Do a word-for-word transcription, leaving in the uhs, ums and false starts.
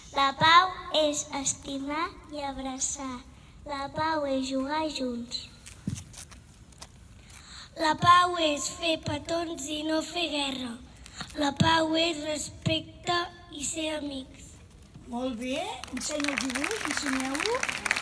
La pau és estimar i abraçar. La pau és jugar junts. La pau és fer petons i no fer guerra. La pau és respecte i ser amics. Molt bé, ensenya el dibuix, ensenyeu-lo.